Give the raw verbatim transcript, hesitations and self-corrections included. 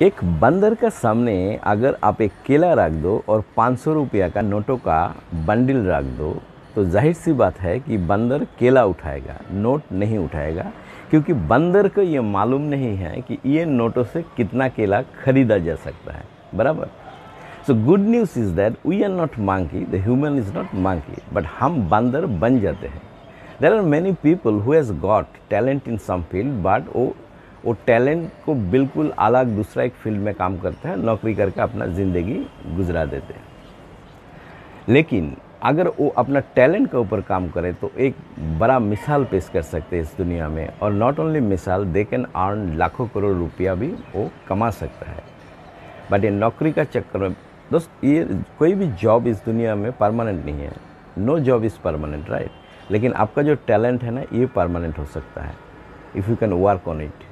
एक बंदर का सामने अगर आप एक केला रख दो और पाँच सौ रुपया का नोटों का बंडल रख दो तो जाहिर सी बात है कि बंदर केला उठाएगा, नोट नहीं उठाएगा, क्योंकि बंदर को ये मालूम नहीं है कि ये नोटों से कितना केला खरीदा जा सकता है। बराबर। So good news is that we are not monkey, the human is not monkey, but हम बंदर बन जाते हैं। There are many people who has got talent in some field, but वो वो टैलेंट को बिल्कुल अलग दूसरा एक फील्ड में काम करते हैं, नौकरी करके अपना ज़िंदगी गुजरा देते हैं। लेकिन अगर वो अपना टैलेंट के ऊपर काम करे तो एक बड़ा मिसाल पेश कर सकते हैं इस दुनिया में, और नॉट ओनली मिसाल, दे कैन अर्न लाखों करोड़ रुपया भी वो कमा सकता है। बट ये नौकरी का चक्कर में दोस्त, ये कोई भी जॉब इस दुनिया में परमानेंट नहीं है। No job is permanent, right. लेकिन आपका जो टैलेंट है ना, ये परमानेंट हो सकता है if you can work on it.